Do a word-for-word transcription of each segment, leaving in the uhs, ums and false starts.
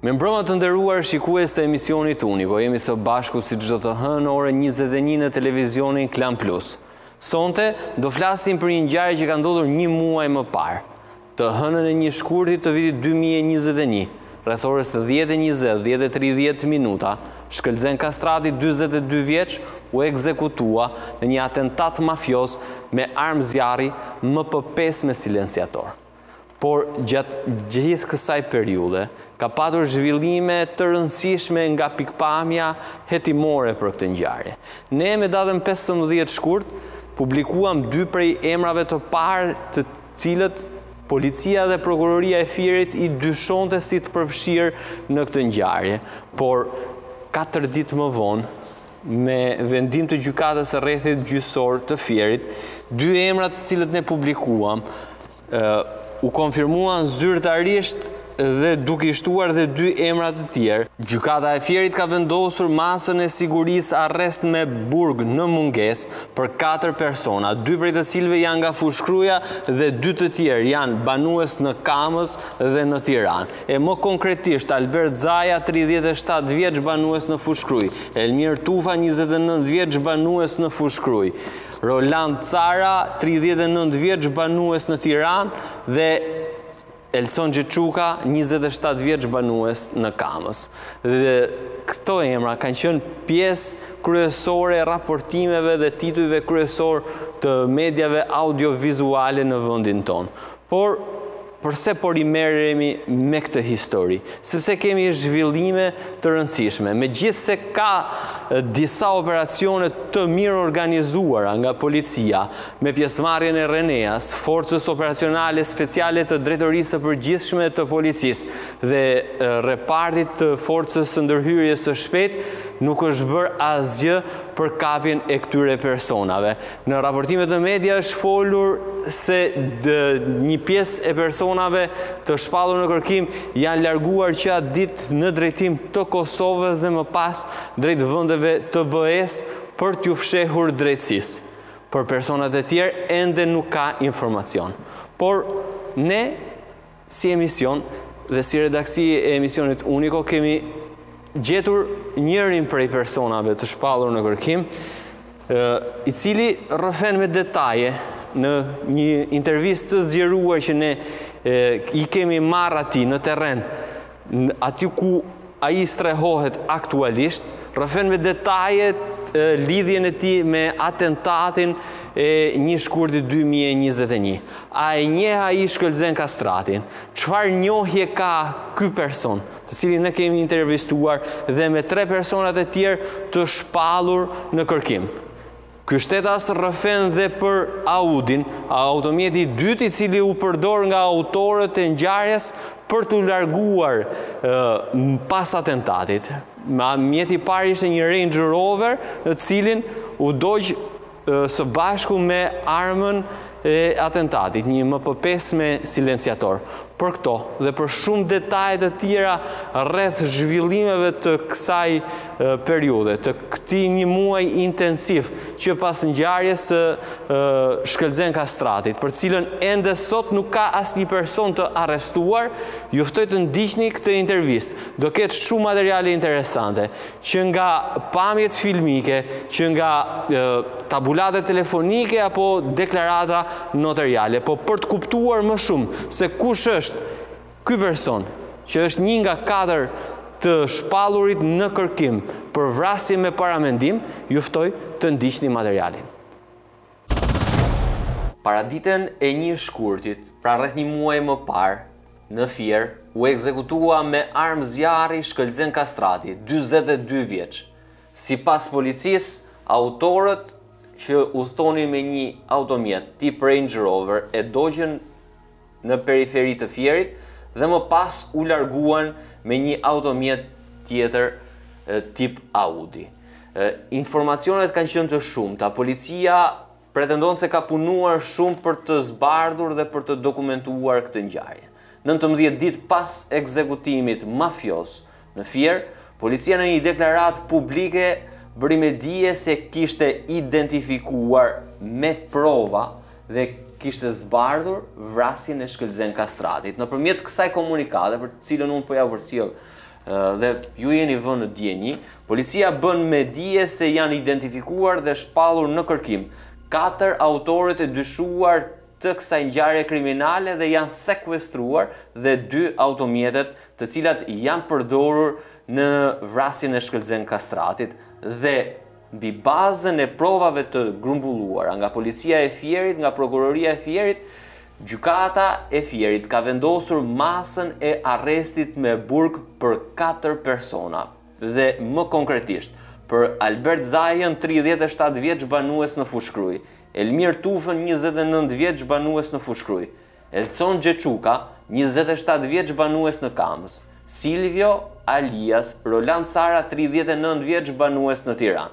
Me mbrëma të nderuar shikues të emisionit Uniko, jemi së bashku si çdo të hënë ore njëzet e një në televizionin Klan Plus. Sonte do flasim për një ngjarje që ka ndodhur një muaj më parë, të hënën e një shkurti të vitit dy mijë e njëzet e një, rreth orës dhjetë e njëzet, dhjetë e tridhjetë minuta, Shkëlzen Kastrati, dyzet e dy vjeç, u ekzekutua në një atentat mafios me armë zjarri M P pesë me silenciator. Por gjatë gjithë kësaj periude, ka patur zhvillime të rëndësishme nga pikpamja hetimore për këtë ngjarje. Ne me datën pesëmbëdhjetë shkurt, publikuam dy prej emrave të parë të cilët policia dhe prokuroria e Fierit i dyshonte si të përfshirë në këtë ngjarje, por katër ditë më vonë, me vendim të gjykatës së rrethit gjyqësor të Fierit, dy emrat të cilët ne publikuam, uh, u konfirmuan zyrtarisht dhe duke i shtuar dhe dy emra të tjerë. Gjykata e Fierit ka vendosur masën e sigurisë arrest me burg në mungesë për katër persona, dy prej të cilëve janë nga Fushkruja dhe dy të tjerë janë banues në Kamës dhe në Tiranë. E më konkretisht, Albert Zaja, tridhjetë e shtatë vjeç, banues në Fushkruj, Elmir Tufa, njëzet e nëntë vjeç, banues në Fushkruj, Roland Cara, tridhjetë e nëntë vjeç, banues në Tiranë, dhe Elson Gjeçuka, njëzet e shtatë vjeç, banues në Kamës. Dhe këto emra kanë qenë pjesë kryesore e raportimeve dhe titujve kryesor të mediave audiovizuale në vendin tonë. Por përse por i merremi me këtë histori? Sepse kemi zhvillime të rëndësishme. Megjithse ka disa operacione të mirë organizuara nga policia me pjesëmarrjen e Reneas, forcës operacionale speciale të drejtorisë së përgjithshme të policisë dhe repartit të forcës së ndërhyrjes së shpejtë, nuk është bërë asgjë për kapjen e këtyre personave. Në raportimet e media është folur se një pjesë e personave të shpallur në kërkim janë larguar që atë ditë në drejtim të Kosovës dhe më pas drejt vendeve të B E-s për t'ju fshehur drejtësisë. Për personat e tjerë ende nuk ka informacion. Por ne si emision dhe si redaksi e emisionit Uniko kemi gjetur njërin prej personave të shpallur në kërkim, i cili rrëfen me detaje në një intervistë të zgjeruar që ne i kemi marrë ati në terren, aty ku ai strehohet aktualisht, rrëfen me detaje lidhjen e tij me atentatin e një shkurti dy mijë e njëzet e një. A e njeh ai Shkëlzen Kastratin? Çfarë njohje ka ky person, të cilin ne kemi intervistuar dhe me tre personat e tjerë të shpallur në kërkim? Ky shtetas rrëfen dhe për Audin, automjeti i dytë i cili u përdor nga autorët e ngjarjes për t'u larguar uh, pas atentatit. Mjeti i parë ishte një Range Rover, në cilin u dogj uh, së bashku me armën e atentatit, një M P pesë me silenciator. Për këto dhe për shumë detaje të tjera rreth zhvillimeve të kësaj e, periudhe, të këtij një muaj intensiv që pas ngjarjes së Shkëlzen Kastratit, për cilën ende sot nuk ka asnjë person të arrestuar, ju ftoj të ndiqni këtë intervistë. Do ketë shumë materiale interesante, që nga pamjet filmike, që nga e, tabulate telefonike apo deklarata notariale, po për të kuptuar më shumë se kush është ky person, që është një nga katër të shpallurit në kërkim për vrasje me paramendim, ju ftoj të ndiqni materialin. Paraditën e një shkurtit, pra rreth një muaj më parë, në Fier, u ekzekutua me armë zjarri Shkëlzen Kastrati, dyzet e dy vjeç. Sipas policisë, autorët që udhtonin me një automjet tip Range Rover e dogjën në periferi të Fierit dhe më pas u larguan me një automjet tjetër e, tip Audi. E, informacionet kanë qenë të shumta. Policia pretendon se ka punuar shumë për të zbardhur dhe për të dokumentuar këtë ngjarje. nëntëmbëdhjetë ditë pas ekzekutimit mafios në Fier, policia në një deklaratë publike bëri me dije se kishte identifikuar me prova dhe kishte zbardhur vrasjen e Shkëlzen Kastratit. Nëpërmjet kësaj komunikate, për të cilën unë po ja përcjell dhe ju jeni vënë në djeni, policia bën me dije se janë identifikuar dhe shpallur në kërkim katër autorët e dyshuar të kësaj ngjarje kriminale dhe janë sekuestruar dhe dy automjetet të cilat janë përdorur në vrasjen e Shkëlzen Kastratit dhe mbi bazën e provave të grumbulluara nga policia e Fierit, nga prokuroria e Fierit, gjykata e Fierit ka vendosur masën e arrestit me burg për katër persona dhe më konkretisht për Albert Zajën, tridhjetë e shtatë vjeç banues në Fushkruj, Elmir Tufën, njëzet e nëntë vjeç banues në Fushkruj, Elson Gjeçuka, njëzet e shtatë vjeç banues në Kamës, Silvio alias Roland Sara, tridhjetë e nëntë vjeç banues në Tiranë.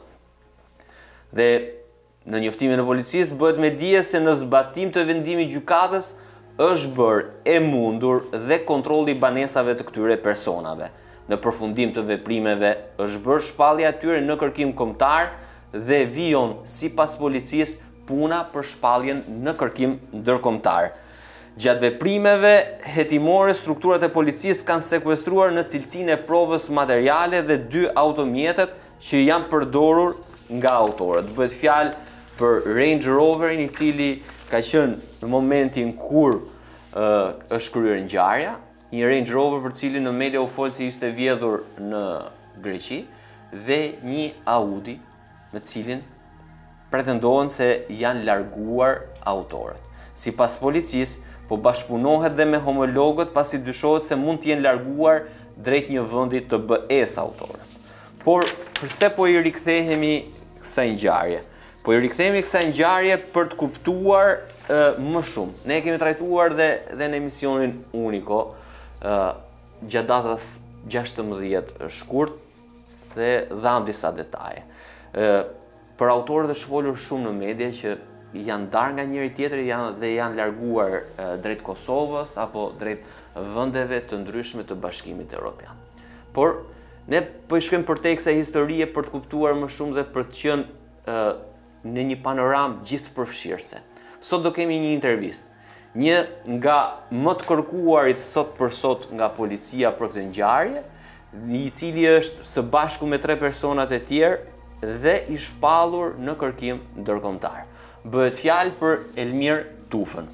Dhe në njoftimin e policisë bëhet me dije se në zbatim të vendimit gjykatës është bërë e mundur dhe kontrolli i banesave të këtyre personave. Në përfundim të veprimeve është bërë shpallja e tyre në kërkim kombëtar dhe vijon sipas policisë puna për shpalljen në kërkim ndërkombëtar. Gjatë veprimeve hetimore, strukturat e policisë kanë sekuestruar në cilësinë e provës materiale dhe dy automjetet që janë përdorur nga autorët. Bëhet fjalë për Range Roverin i cili ka qenë në momentin kur uh, është kryer ngjarja, një Range Rover për cilin në media u fol se ishte vjedhur në Greqi dhe një Audi me cilin pretendohen se janë larguar autorët. Sipas policisë, po bashkëpunohet dhe me homologët pasi dyshohet se mund të jenë larguar drejt një vendi të B E-s autorët. Por përse po i rikthehemi kësaj ngjarje? Po i rikthehemi kësaj ngjarje për të kuptuar uh, më shumë. Ne kemi trajtuar dhe, dhe në emisionin Uniko uh, gjatë datës gjashtëmbëdhjetë shkurt dhe dham disa detaje. Uh, për autorët është folur shumë në media që janë darë nga njëri tjetri janë, dhe janë larguar uh, drejt Kosovës apo drejt vendeve të ndryshme të Bashkimit Evropian. Por ne po i shkojmë përtej kësaj historie për të kuptuar më shumë dhe për të qenë uh, në një panoram gjithë përfshirëse. Sot do kemi një intervistë. Një nga më të kërkuarit sot për sot nga policia për këtë ngjarje, i cili është së bashku me tre personat e tjerë dhe i shpallur në kërkim ndërkombëtar. Bëhet fjalë për Elmir Tufën.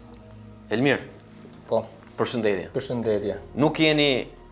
Elmir. Po. Përshëndetje. Përshëndetje. Nuk jeni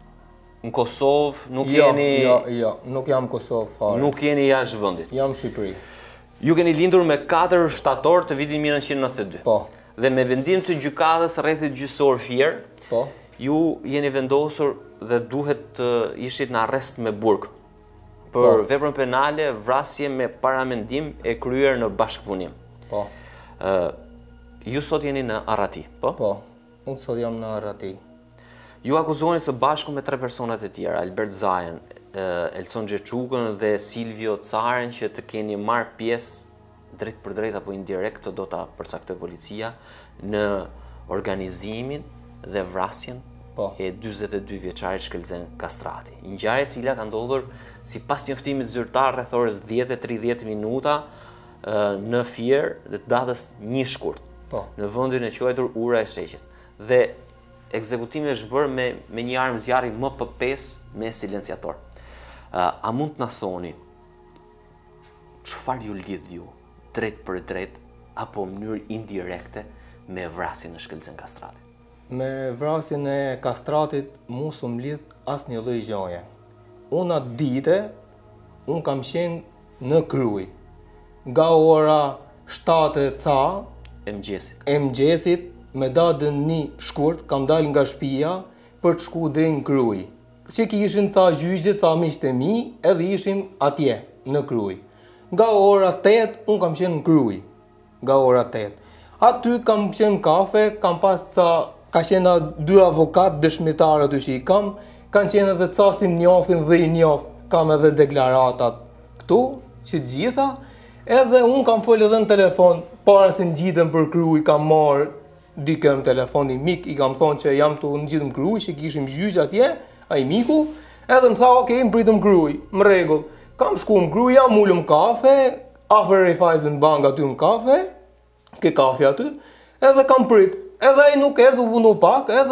në Kosovë, nuk jo, jeni... Jo, jo, nuk jam Kosovë fare. Nuk jeni jashtë vendit. Jam Shqipëri. Ju keni lindur me katër shtator të vitit mille nëntëqind e nëntëdhjetë e dy. Po. Dhe me vendim të gjykatës rrethit gjyqësor Fier, po, ju jeni vendosur dhe duhet të ishit në arrest me burg për po. veprën penale, vrasje me paramendim e kryer në bashkëpunim. Po. Uh, ju sot jeni në Arrati, po? Po. Unë sot jam në Arrati. Ju akuzoheni së bashku me tre personat e tjera, Albert Zajën, Elson Gjeçukën dhe Silvio Caren, që të keni marrë pjesë drejt për drejt apo indirekt të do ta përcaktoj policia në organizimin dhe vrasjen po. e dyzet e dy vjeçarit Shkëlzen Kastrati. Ngjarje e cila ka ndodhur sipas njoftimit zyrtar rreth orës dhjetë e tridhjetë minuta në Fier dhe datës një shkurt. Po. Në vendin e quajtur Ura e Sheqit. Dhe ekzekutimi është bërë me, me një armë zjarri M P pesë me silenciator. Uh, a mund të na thoni çfarë ju lidh ju drejt për drejt apo në mënyrë indirekte me vrasjen e Shkëlzen Kastratit? Me vrasjen e Kastratit mu s'm lidh asnjë lloj gjaje. Unë atë dite, unë kam qenë në Kryuj. Nga ora shtatë ca e mëngjesit. E mëngjesit me datën një shkurt kam dalë nga shtëpia për të shku dhe në Kryuj. Që ki ishin ca gjyqje, ca miqtë e mi, edhe ishim atje në Kryuj. Nga ora tetë, unë kam qenë në Kryuj. Nga ora tetë. Aty kam qenë kafe, kam pas ca, ka qenë dy avokat dëshmitarë aty që i kam, kanë qenë edhe ca si njofin dhe i njof, kam edhe deklaratat këtu, që gjitha, edhe unë kam folë edhe në telefon, para se në gjithën për Kryuj, kam marë dikëm telefoni mik, i kam thonë që jam të në gjithëm Kryuj, që kishim gjyq atje, a i miku, edhe më tha, okej, më pritëm Kryuj, më regull. Kam shku më Kryuj, jam ullëm kafe, afer Raiffeisen Bank aty më kafe, ke kafe aty, edhe kam prit. Edhe ai nuk erdhi, u vunu pak, edhe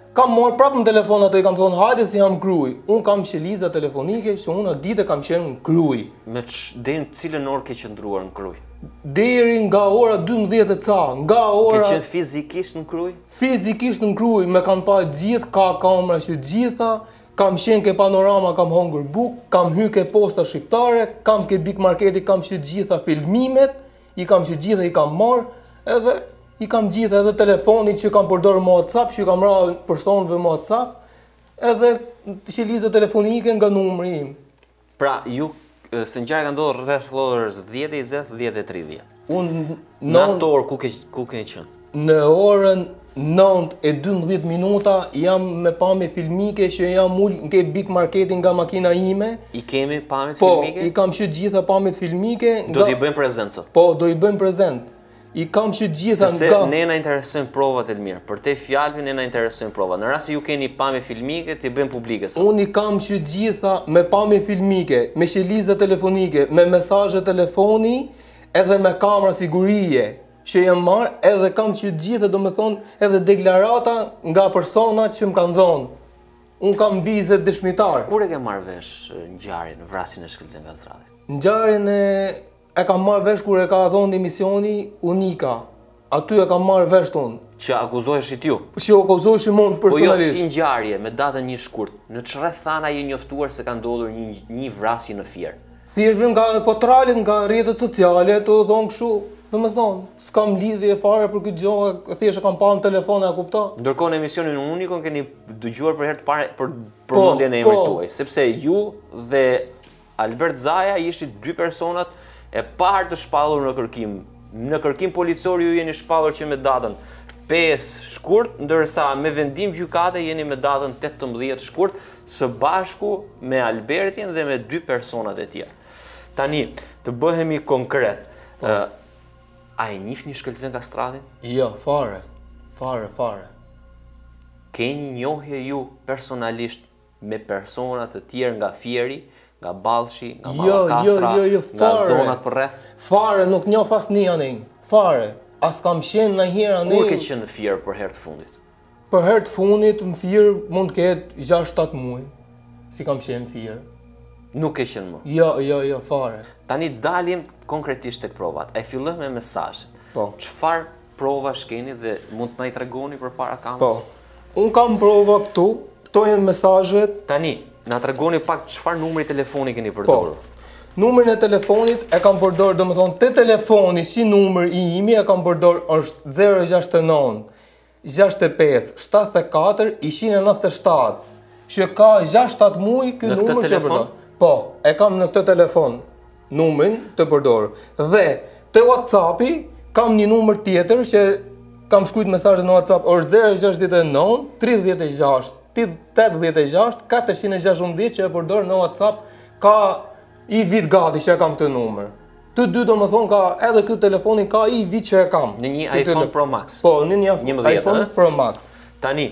Kam marrë prapë në telefon ato i kam thonë hajde si jam gruj. Unë kam qeliza telefonike që unë atë ditë kam qenë në Kruj. Me deri në cilën orë ke qëndruar në Kruj? Deri nga ora dymbëdhjetë e ca, nga ora... Ke qenë fizikisht në Kruj? Fizikisht në Kruj, me kanë pa gjithë, ka kamera që gjitha, kam qenë ke panorama, kam hongër buk, kam hy ke posta shqiptare, kam ke big marketi, kam që gjitha filmimet, i kam që gjitha i kam marrë, edhe i kam gjitha edhe telefonin që kam përdorë më WhatsApp, që kam ra personëve më WhatsApp, edhe qelizat telefonike nga numri im. Pra, ju, së ngjarja ka ndodhur rreth orës dhjetë e njëzet, dhjetë e tridhjetë. Unë Në atë orë ku ke ku ke qenë? Në orën nëntë e dymbëdhjetë minuta jam me pamje filmike që jam ul në big marketin nga makina ime. I kemi pamjet po, filmike? Po, i kam që gjitha pamjet filmike. Do t'i bëjmë prezent sot? Po, do i bëjmë prezent. I kam që gjitha Sepse nga... ne na interesojnë provat e mirë. Për te fjalëve ne na interesojnë provat. Në rast se ju keni pamje filmike, t'i bëjmë publike sot. Unë i kam që gjitha me pamje filmike, me qeliza telefonike, me mesazhe telefoni, edhe me kamera sigurie që jam marrë, edhe kam që gjitha, do me thonë, edhe deklarata nga persona që më kanë dhonë. Unë kam bizet dëshmitar. Kur e ke marrë vesh ngjarjen, vrasjen e Shkëlqen Kastradit? Ngjarjen e e kam marrë vesh kur e ka dhonë emisioni Unika. Aty e kam marrë vesh tonë. Që akuzoheshit ju? Që akuzoheshim unë personalisht. Po jo, si ngjarje, me datën një shkurt, në çrreth thana je njoftuar se ka ndodhur një, një vrasje në Fier? Thjesht vim nga potralit, nga rrjetet sociale, të thonë kështu, do me thonë, s'kam lidhje fare për këtë gjohë, thjesht e kam pa në telefon e a kupta. Ndërkohë në emisionin Unikon keni dëgjuar për herë të parë për përmendjen e emrit tuaj, sepse ju dhe Albert Zaja ishit dy personat e parë të shpallur në kërkim. Në kërkim policor ju jeni shpallur që me datën pesë shkurt, ndërsa me vendim gjykate jeni me datën tetëmbëdhjetë shkurt, së bashku me Albertin dhe me dy personat e tjerë. Tani, të bëhemi konkret, uh, a e njihni Shkëlqen Kastradin? Jo, fare, fare, fare. Keni njohje ju personalisht me personat të tjerë nga Fieri, nga Ballshi, nga Malla Kastra, jo, jo, jo, nga zonat përreth? Fare, nuk njoh as një anin, fare. As kam qenë në herë anin. Kur ke qenë në Fier për herë të fundit? Për herë të fundit në Fier mund të ketë gjashtë shtatë muaj, si kam qenë në Fier. Nuk ke qenë më? Jo, jo, jo, fare. Tani dalim konkretisht tek provat. E fillojmë me mesazhet. Po. Çfarë provash keni dhe mund të na i tregoni përpara kamerës? Po. Un kam prova këtu. Këto janë mesazhet. Tani, na tregoni pak çfarë numri telefoni keni përdorur. Po. Numrin e telefonit e kam përdorur, domethënë te telefoni si numër i imi e kam përdorur është zero gjasht e nëntë gjasht e pesë shtatëdhjetë e katër njëqind e nëntëdhjetë e shtatë. Që ka gjashtë shtatë muaj ky numër që përdor. Po, e kam në këtë telefon numrin të përdorur. Dhe te WhatsAppi kam një numër tjetër që kam shkruajtur mesazhet në WhatsApp është zero gjasht e nëntë tridhjetë e gjashtë tetëdhjetë e gjashtë katërqind e gjashtëdhjetë që e përdor në WhatsApp. Ka i vit gati që e kam këtë numër. Të dy do më thonë ka edhe këtë telefonin ka i vit që e kam. Në një iPhone Pro Max? Po, në një iPhone Pro Max. Tani,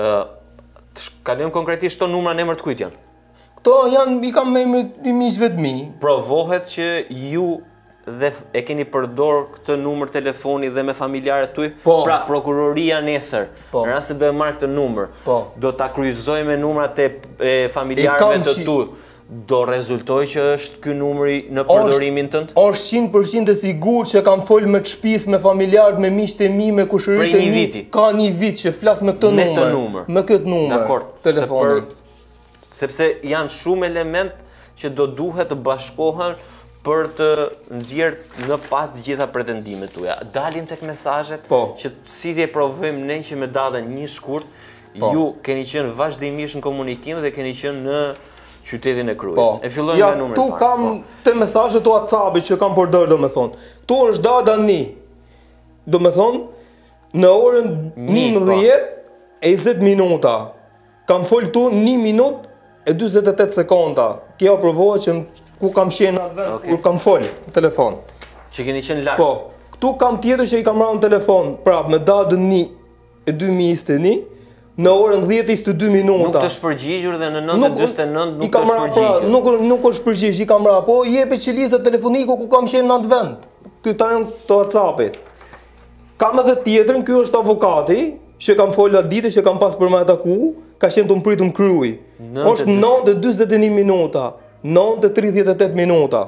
të shkalojmë konkretisht këto numra në emër të kujt janë? Këto janë, i kam me i miqve të mi. Provohet që ju dhe e keni përdor këtë numër telefoni dhe me familjarët tuaj? Po. Pra, prokuroria nesër, po. Në rast se do e marrë këtë numër, po. Do ta kryqëzoj me numrat e familjarëve të tu. Do rezultoj që është ky numri në përdorimin tënd? Është qind për qind e sigurt që kam fol me të shtëpisë, me familjarët, me miqtë e mi, me kushëritë e mi. Ka një vit që flas me këtë numër. Me këtë numër. Me këtë numër. Dakor. Telefoni. Sepse janë shumë element që do duhet të bashkohen për të nxjerrë në pas gjitha pretendimet tuaja. Dalim tek mesazhet po. Që si e provojmë ne që me datën një shkurt, po. Ju keni qenë vazhdimisht në komunikim dhe keni qenë në qytetin e Krujës. Po. E fillojmë ja, nga numri tu parë. Kam po. Te mesazhet të WhatsApp-it që kam përdorur domethënë. Tu është data një. Domethënë në orën njëmbëdhjetë e njëzet minuta. Kam fol tu një minutë e njëzet e tetë sekonda. Kjo provohet që ku kam qenë atë vend, okay. Kur kam fol në telefon. Që keni qenë larg. Po. Ktu kam tjetër që i kam marrë në telefon, prapë me datën një e dy mijë e njëzet e një. Në orën dhjetë e njëzet e dy minuta. Nuk të shpërgjigjur dhe në nëntë e gjashtëdhjetë e nëntë nuk të shpërgjigjur. Nuk, nuk është përgjigj, i kam ra, po jepe qelizë telefoniko ku kam qenë në atë vend. Këta janë të WhatsApp-it. Kam edhe tjetrën, ky është avokati, që kam folë atë ditë që kam pas për me ataku, ka qenë të më pritur më kryi. Është nëntë e dyzet e një minuta, nëntë e tridhjetë e tetë minuta.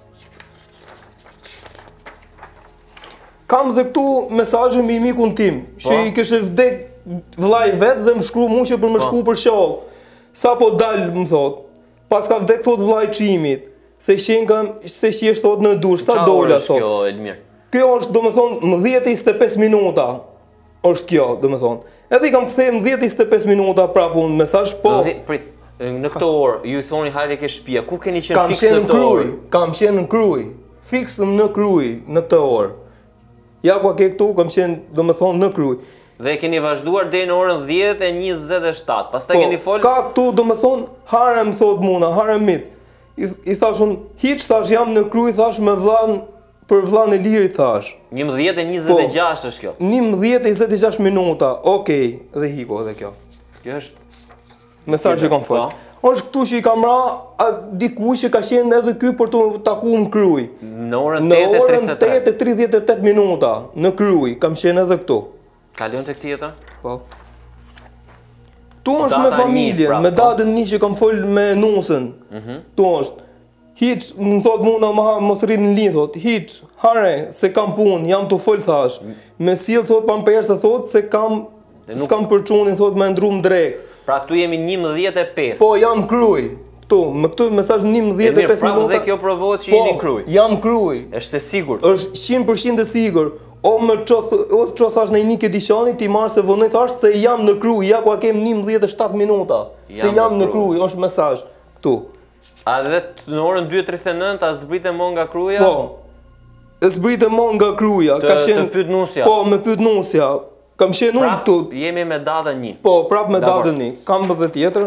Kam dhe këtu mesazhe me mikun tim, që i kishte vdek vllai vet dhe më shkru mua që për më shku për shok. Sa po dal, më thot. Pas ka vdek thot vllai Çimit, se shen kam se qesh thot në dush, sa dola thot. Kjo Elmir. Kjo është domethënë mbëdhjetë e njëzet e pesë minuta. Është kjo, domethënë. Edhe i kam kthyer mbëdhjetë e njëzet e pesë minuta prapë unë mesazh, po. Prit, në këtë orë ju i thoni hajde ke shtëpia. Ku keni qenë fiks në këtë orë? Kam qenë në Krujë. Fiksëm në Krujë në këtë orë. Ja ku ke këtu, kam qenë domethënë në Krujë. Dhe keni vazhduar deri në orën dhjetë e njëzet e shtatë. Pastaj keni fol. Ka këtu domethënë harem thot muna, harem mic. I, i thashun, hiç thash jam në Krujë, thash me vllan për vllan e Lirit thash. njëmbëdhjetë e njëzet e gjashtë është kjo. njëmbëdhjetë e njëzet e gjashtë minuta. Okej, dhe hiko edhe kjo. Kjo është mesazh që kam fol. Është këtu që i kam ra dikush që ka qenë edhe ky për të takuar në Krujë. Në orën tetë e tridhjetë e tetë minuta në Krujë, kam qenë edhe këtu. Kalon tek tjetër? Po. Tu është me familjen, me datën një që kam fol me nusën. Tu është. Hiç, më thot muna mos rrin në linj thot. Hiç, hare se kam punë, jam të fol thash. Me sill thot pampersa thot se kam s'kam për çunin thot me ndrum drek. Pra këtu jemi njëmbëdhjetë e pesë. Po jam Krujë. Këtu, me këtë mesazh njëmbëdhjetë e pesë minuta. Pra dhe kjo provohet që jeni Krujë. Jam Krujë. Është e sigurt. Është qind përqind e sigurt. O më ço o ço thash në një kedishani ti marr se vonoj thash se jam në Krujë, ja ku a kem njëmbëdhjetë e shtatë minuta. Se jam në Krujë, është mesazh këtu. A dhe në orën dy e tridhjetë e nëntë a zbritë mo nga Kruja? Po. E zbritë mo nga Kruja, ka qenë. Të pyet nusja. Po, me pyet nusja. Kam qenë unë këtu. Jemi me datën një. Po, prap me datën një. Kam edhe tjetër.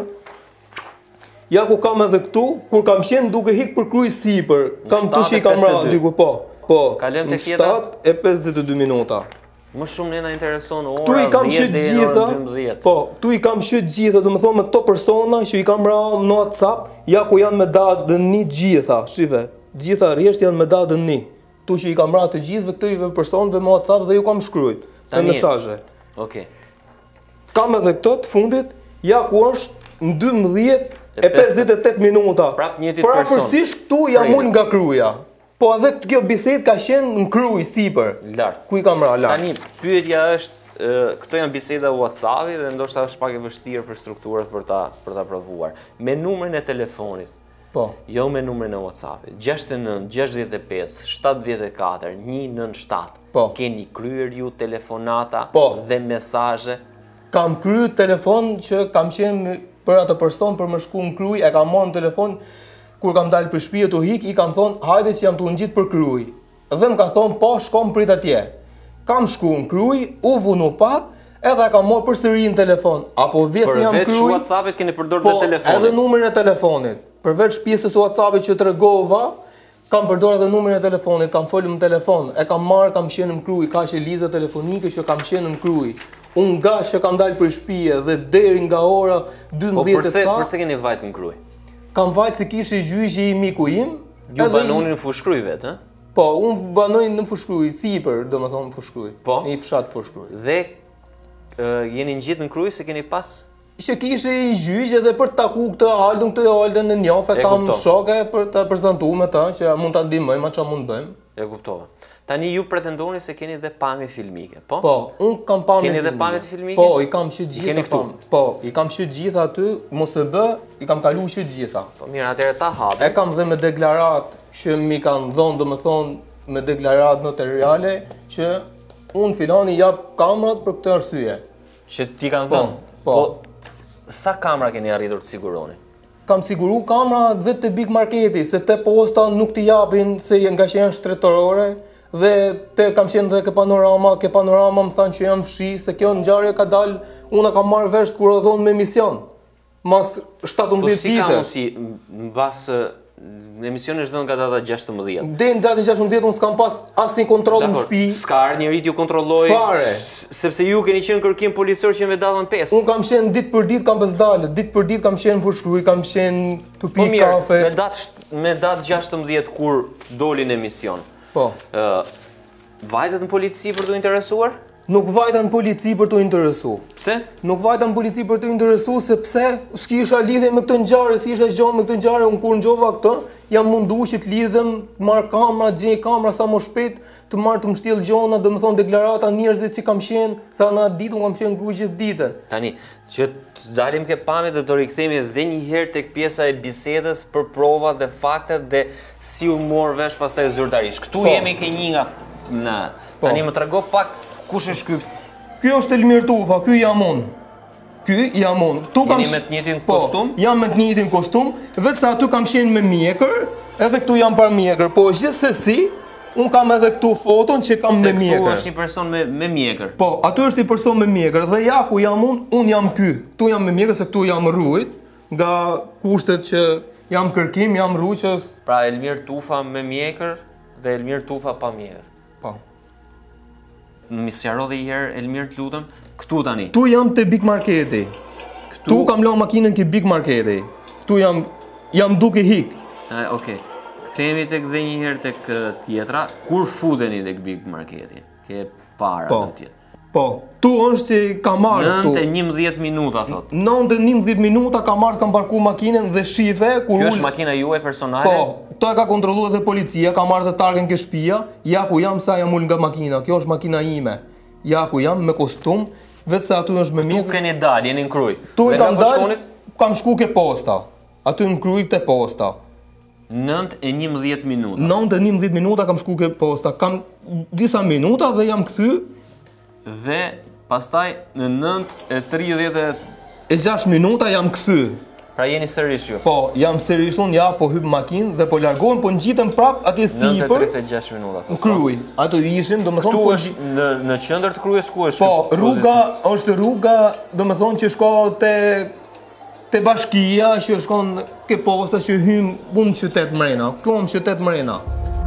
Ja ku kam edhe këtu, kur kam qenë duke hik për Krujë sipër. Kam tu që i kam ra diku, po. Po. Kalojmë tek tjetër. shtatë e pesëdhjetë e dy minuta. Më shumë ne na intereson ora tu i kam dhjetë të deri në gjitha, orën dymbëdhjetë. po, tu i kam shit gjitha, do të thonë me këto persona që i kam ra në WhatsApp, ja ku janë me datën një gjitha, shive. Gjitha rresht janë me datën një. Tu që i kam ra të gjithëve këtyve personave me WhatsApp dhe ju kam shkruajt me mesazhe. Okej. Kam edhe këto të fundit, ja ku është në dymbëdhjetë e pesëdhjetë e tetë minuta. Prap njëjtit person. Prapërsisht këtu jam unë nga Kruja. Po edhe kjo bisedë ka qenë në Krujë sipër. Lart. Ku i kam ra lart. Tani pyetja është, këto janë biseda WhatsApp-i dhe ndoshta është pak e vështirë për strukturat për ta për ta provuar. Me numrin e telefonit. Po. Jo me numrin e WhatsApp-it. gjashtëdhjetë e nëntë, gjashtëdhjetë e pesë, shtatëdhjetë e katër, njëzet e nëntë shtatë. Po. Keni kryer ju telefonata po. dhe mesazhe? Kam kryer telefon që kam qenë për atë person për më shku në Krujë, e kam marrë në telefon kur kam dalë për shtëpi të hik, i kam thonë, hajde që jam të ngjit për Krujë. Dhe më ka thonë, po, shkom prit atje. Kam shku në Krujë, u vunu pak, edhe kam marrë përsëri në telefon. Apo vjesë jam Krujë. Përveç WhatsApp-it keni përdorur po, dhe telefonin. Edhe numrin e telefonit. Përveç pjesës WhatsApp-it që tregova, kam përdorur edhe numrin e telefonit, kam folur në telefon, e kam marrë, kam qenë në Krujë, ka që liza telefonike që kam qenë në Krujë. Unë nga që kam dalë për shtëpi dhe deri nga ora dymbëdhjetë e ca. Po përse keni vajt në Krujë? Kam vajt se kishte gjyqi i miku im. Ju banonin në Fushkruj vetë, ë? Po, unë banoj në Fushkruj, sipër, domethënë në Fushkruj. Po. Në një fshat Fushkruj. Dhe jeni ngjit në Krujë se keni pas që kishte i gjyqi edhe për të taku këtë Aldën, këtë Aldën në njofe, kam shoke për të prezantuar me ta që mund ta ndihmojmë atë çfarë mund bëjmë. E kuptova. Tani ju pretendoni se keni dhe pamje filmike, po? Po, unë kam pamje filmike. Keni dhe pamje filmike? Po, i kam qyt gjitha. Pam. Po, i kam qyt gjitha aty, mos e bë, i kam kaluar qyt gjitha. Po mirë, atëherë ta hap. E kam dhe me deklarat që mi kanë dhënë, domethënë me deklarat notariale që unë filani jap kamrat për këtë arsye. Që ti kanë dhënë. Po. Po sa kamera keni arritur të siguroni? Kam siguru kamera vetë te Big Marketi, se te posta nuk t'i japin se nga që janë shtetërore. Dhe te kam qenë dhe ke panorama, ke panorama më thanë që janë fshi, se kjo ngjarje ka dalë, unë kam marrë vesh kur e dhonë me emision. Mas shtatëmbëdhjetë ditë. Po si ka mos i mbas emisioni është dhënë nga data gjashtëmbëdhjetë. Deri në datën gjashtëmbëdhjetë unë s'kam pas asnjë kontroll në shtëpi. S'ka ardhur njëri t'ju kontrolloj. Fare. Sepse ju keni qenë kërkim policor që me datën pesë. Unë kam qenë ditë për ditë kam pas dalë, ditë për ditë kam qenë në Fushkruj, kam qenë tu pi kafe. Me datë me datë gjashtëmbëdhjetë kur doli në emision. Po. Ë vajtet në polici për të interesuar? Nuk vajta në polici për të interesu. Pse? Nuk vajta në polici për të interesu, sepse s'kisha lidhje me këtë ngjarje, s'kisha gjë me këtë ngjarje, unë kur ngjova këtë, jam mundu që të lidhem, të marr kamera, gjej kamera sa më shpejt, të marr të më shtjell gjona, domethënë deklarata njerëzit që kam qenë, sa në atë ditë unë kam qenë në Gruj gjithë ditën. Tani, që të dalim ke pamjet dhe të rikthehemi edhe një herë tek pjesa e bisedës për provat dhe faktet dhe si u mor vesh pastaj zyrtarisht. Ktu Po. jemi ke një nga na. Tani më trego pak kush është ky? Ky është Elmir Tufa, ky jam unë. Ky jam unë. Tu kam Jeni me të njëjtin po, kostum? Jam me të njëjtin kostum, vetë sa aty kam qenë me mjekër, edhe këtu jam par mjekër, po gjithsesi un kam edhe këtu foton që kam Se me këtu mjekër. është një person me me mjekër. Po, aty është një person me mjekër dhe ja ku jam unë, unë jam ky. Këtu jam me mjekër se këtu jam rrujt nga kushtet që jam kërkim, jam rruqës. Pra Elmir Tufa me mjekër dhe Elmir Tufa pa mjekër. Po. Më sqaro dhe një herë Elmir të lutem. Këtu tani. Tu jam te Big Marketi. Tu kam lënë makinën ke Big Marketi. Këtu jam jam duke hik. Ah, okay. Kthehemi tek dhe një herë tek uh, tjetra. Kur futeni tek Big Marketi? Ke para Po. të tjetra. Po, tu është që ka marrë këtu. nëntë e njëmbëdhjetë minuta thot. nëntë e njëmbëdhjetë minuta ka marrë kam parku makinën dhe shife kur Kjo ul- është makina juaj personale? Po, to e ka kontrolluar edhe policia, ka marrë dhe targën ke shtëpia, ja ku jam sa jam ul nga makina. Kjo është makina ime. Ja ku jam me kostum, vetë se aty është me Tu mjek. keni dalë, jeni në Kruj. Tu i Dhe kam nga po dalë, shkonit? kam shku ke posta. Aty në Kruj te posta. nëntë e njëmbëdhjetë minuta. nëntë e njëmbëdhjetë minuta kam shku ke posta. Kam disa minuta dhe jam kthy. Dhe pastaj në nëntë e tridhjetë E gjashtë minuta jam kthy. pra jeni sërish ju. Po, jam sërish unë, ja, po hyp makinë dhe po largohem, po ngjitëm prap atje nëntë e sipër tridhjetë e gjashtë minuta. në Kruj. Ato ishim, domethënë Tu po është në në qendër të Krujës ku është? Po, ky rruga është rruga, domethënë që shko te te bashkia që shkon ke posta që hym unë në qytet mrena. Këtu në qytet mrena.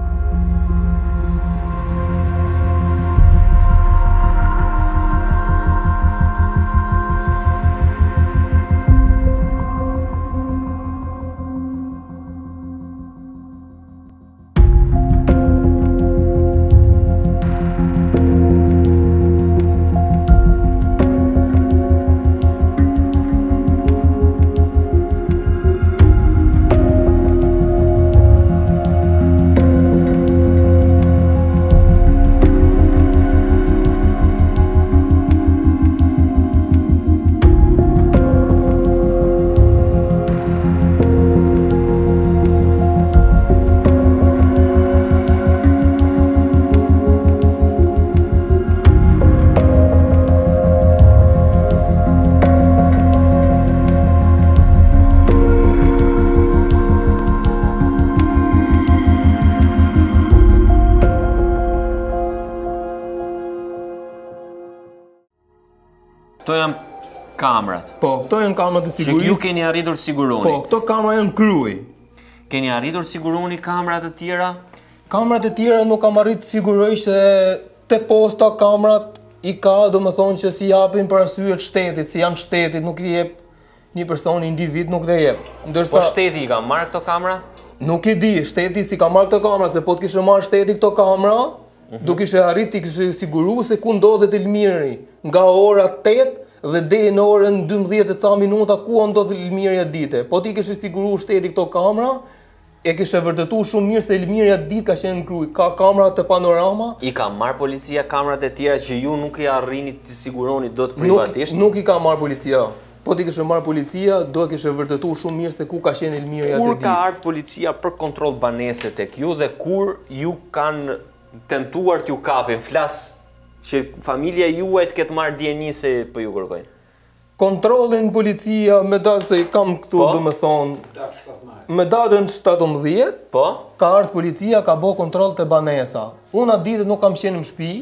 Këto janë kamerat. Po, këto janë kamerat e Që ju sigurisë. keni arritur të siguroni. Po, këto kamera janë Kruj. Keni arritur të siguroni kamerat e tjera? Kamerat e tjera nuk kam arrit të siguroj se te posta kamerat i ka, domethënë që si japin për arsye të shtetit, si janë shtetit, nuk i jep një person individ nuk dhe jep. Po Ndërsa shteti i ka marrë këto kamera? nuk i di, shteti si ka marrë këto kamera, se po të kishte marrë shteti këto kamera, do kishe arrit të kishe siguru se ku ndodhet Elmiri nga ora tetë dhe deri në orën dymbëdhjetë e ca minuta ku ndodhet Elmiri atë ditë. Po ti kishe siguru shteti këto kamera, e kishe vërtetuar shumë mirë se Elmiri atë ditë ka qenë në Kruj. Ka kamera të panorama. I ka marrë policia kamerat e tjera që ju nuk i arrini të siguroni dot Nuk, privatisht? nuk i ka marrë policia. Po ti kishe marrë policia, do e kishe vërtetuar shumë mirë se ku ka qenë Elmiri atë Kur ditë. ka ardhur policia për kontroll banese tek ju dhe kur ju kanë tentuar t'ju kapin, flas që familja juaj të ketë marrë dieni se po ju kërkojnë. Kontrollin policia me datë se i kam këtu Po? do me thonë, me datën shtatëmbëdhjetë, Po? ka ardhur policia, ka bo kontroll të banesa. Unë atë ditë nuk kam qenë në shtëpi,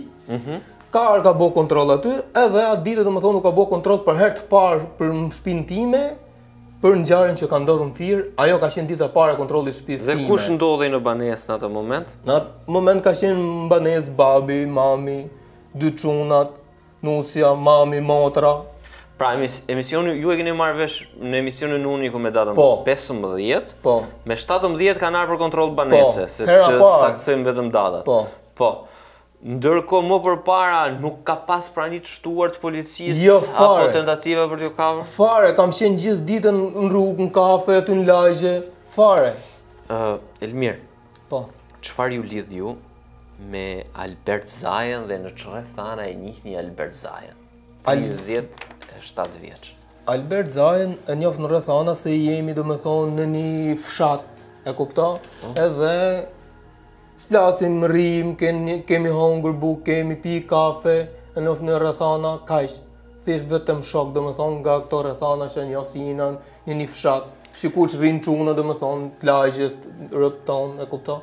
ka ardhur ka bo kontroll aty, edhe atë ditë do me thonë nuk ka bo kontroll për herë të parë për në shtëpinë time, për ngjarjen që ka ndodhur në Fier, ajo ka qenë dita e parë e kontrollit të shtëpisë Dhe time. kush ndodhej në banesë në atë moment? Në atë moment ka qenë në banesë babi, mami, dy çunat, nusja, mami, motra. Pra emis- emisioni ju e keni marrë vesh në emisionin uniku me datën Po. pesëmbëdhjetë. Po, Me shtatëmbëdhjetë kanë ardhur për kontroll banese, Po, se hera të parë. saktësojmë vetëm datat. po. Po. Ndërkohë më përpara nuk ka pas prani të shtuar të policisë Jo, fare. apo tentativa për t'ju kapur? Fare, kam qenë gjithë ditën në rrugë, në kafe, aty në lagje, fare. Uh, Elmir, Po. çfarë ju lidh ju me Albert Zajen dhe në çfarë thana e njihni Albert Zajen? tridhjetë e shtatë vjeç. Albert Zajen e njoft në rrethana se jemi domethënë në një fshat, e kupto? Mm. Edhe flasim, rrim, kemi, kemi hongër buk, kemi pi kafe, e njoft në rrethana, kaq. Thjesht vetëm shok domethënë nga këto rrethana që e njoft si jina në një fshat. Sikur që rrin çuna domethënë të lagjes, rrëpton, e kupto?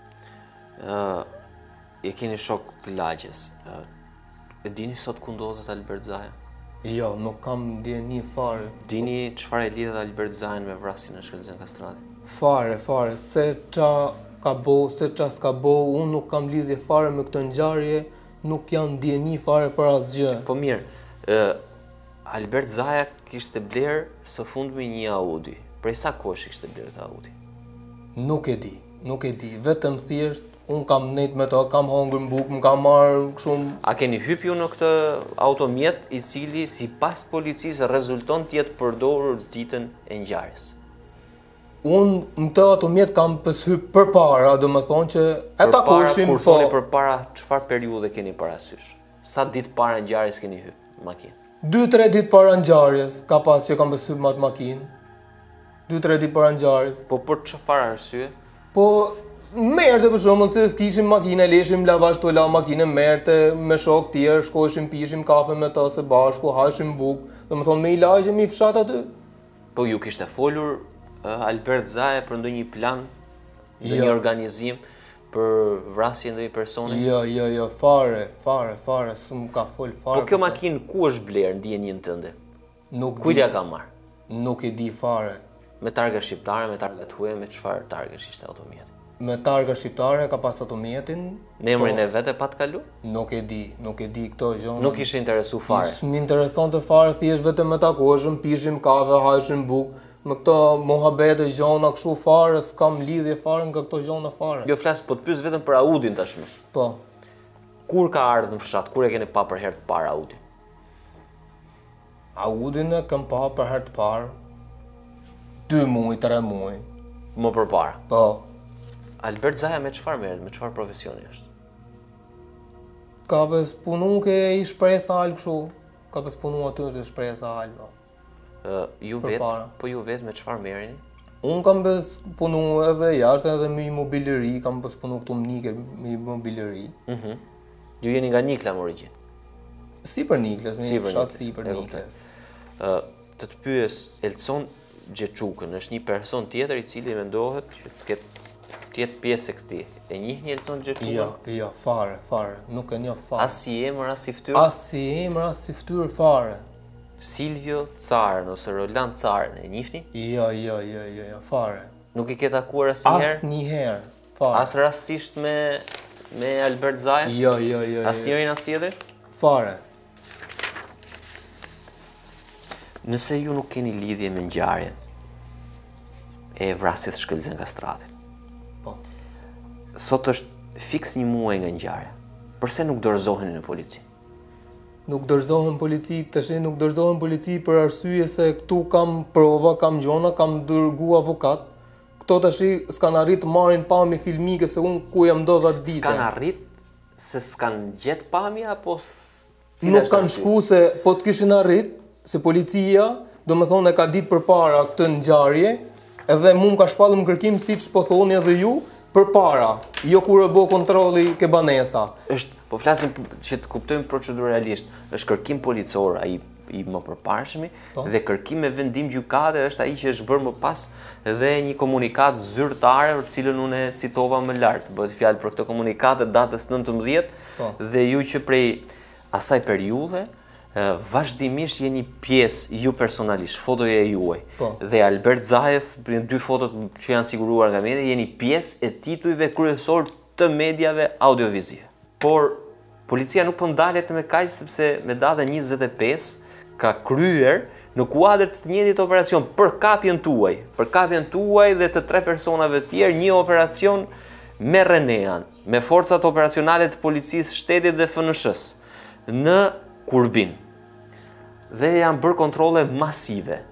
Uh, e keni shok të lagjes. Uh, e dini sot ku ndodhet Albert Zaja? Jo, nuk kam ndjeni fare. Dini çfarë e lidhet Albert Zajen me vrasjen e Shkëlqen Kastrati? Fare, fare, se qa ka bo, se qa s'ka bo, unë nuk kam lidhje fare me këtë ngjarje, nuk janë ndjeni fare për asgjë. Po mirë, uh, Albert Zaja kishte bler së fundmi një Audi. Prej sa kohësh kishte bler të Audi? Nuk e di, nuk e di, vetëm thjesht, unë kam nejt me to, kam hongër në bukë, më kam marrë shumë. A keni hyp ju në këtë automjet i cili sipas policisë rezulton të jetë përdorur ditën e ngjarjes? Unë në të automjet kam pëshyp për para, do më thonë që e takoshim, Kur po, thoni përpara, çfarë periudhe keni parasysh? Sa ditë para ngjarjes keni hyp në makinë? dy tre ditë para ngjarjes, ka pas që kam pëshyp me atë makinë. dy tre ditë para ngjarjes. Po për çfarë arsye? Po, merte për shembull se s'kishim makinë, leshim lavash to la makinë merte me shok tjerë, shkoheshim pishim kafe me ta së bashku, hajshim bukë, domethënë me ilazhe mi fshat aty. Po ju kishte folur uh, Albert Zaja për ndonjë plan, ndonjë Jo. organizim për vrasje ndonjë personi? Jo, jo, jo, fare, fare, fare, s'm ka fol fare. Po kjo për ta. makinë ku është bler ndjenjën tënde? Nuk Kujt di, ja ka marr? nuk e di fare. Me targa shqiptare, me targa të huaja, me çfarë targësh ishte automjeti? Me targa shqiptare ka pas automjetin. Në emrin e vet e pat kalu? Nuk e di, nuk e di këto gjëra. Nuk ishte interesu fare. M'interesonte fare, thjesht vetëm me takoshëm, pishim kafe, hajshim bukë. Me këto mohabete gjona kështu fare, s'kam lidhje fare nga këto gjona fare. Jo flas, po të pyes vetëm për Audin tashmë. Po. Kur ka ardhur në fshat? Kur e keni pa për herë të parë Audin? Audin e kam pa për herë të parë. dy muaj, tre muaj. Më përpara. Po. Albert Zaja me çfarë merret? Me çfarë profesioni është? Ka pes punu ke i shpresa alë kështu. Ka pes punu aty të shpresa alë. Po. Uh, ju vet, Përpara. po ju vet me çfarë merreni? Unë kam pes punu edhe jashtë edhe me imobileri, kam pes punu këtu më nike me imobileri. Mhm. Ju jeni nga Nikla në origjinë. Si për Nikles, me Si një për fshat Nikles, si për e kuptoj. Nikles. Uh, të të pyes Elson Gjeçukën, është një person tjetër i cili mendohet që të ketë të jetë pjesë e këtij. E njihni Elson Gjeçukën? Jo, jo, fare, fare, nuk e njoh fare. As si emër, as si fytyrë? As si emër, as si fytyrë fare. Silvio Carën ose Roland Carën, e njihni? Jo, jo, jo, jo, jo, fare. Nuk i ke takuar asnjëherë? As një herë, fare. As rastisht me me Albert Zaja? Jo, jo, jo, As jo, njërin as tjetër? fare. Nëse ju nuk keni lidhje me ngjarjen e vrasjes së Shkëlqen Kastratit, Po. sot është fiks një muaj nga ngjarja. Përse nuk dorëzoheni në polici? Nuk dorëzohen polici, tash nuk dorëzohen polici për arsye se këtu kam prova, kam gjona, kam dërgu avokat. Këto tash s'kan arrit të marrin pamje filmike se unë ku jam ndodha ditë. S'kan arrit se s'kan gjet pamje apo s- cila Nuk është kanë arsye? shku se po të kishin arrit, se policia, do me thonë e ka ditë për para këtë ngjarje, edhe mu më ka shpallur në kërkim siç po thoni edhe ju, për para, jo kur e bo kontrolli ke banesa. Është, po flasim p- që të kuptojmë proceduralisht, është kërkim policor ai i më përparshmi Po. dhe kërkim me vendim gjykate është ai që është bërë më pas dhe një komunikat zyrtare për cilën unë e citova më lart. Bëhet fjalë për këtë komunikat të datës nëntëmbëdhjetë Po. dhe ju që prej asaj periudhe eh, vazhdimisht jeni pjesë ju personalisht, fotoja e juaj. Po. Dhe Albert Zajes, për dy fotot që janë siguruar nga media, jeni pjesë e titujve kryesor të medjave audiovizive. Por policia nuk po ndalet me kaq sepse me datën njëzet e pesë ka kryer në kuadër të njëjtit operacion për kapjen tuaj, për kapjen tuaj dhe të tre personave të tjerë, një operacion me Renean, me forcat operacionale të policisë shtetit dhe F N S-s në Kurbin. Dhe janë bërë kontrole masive,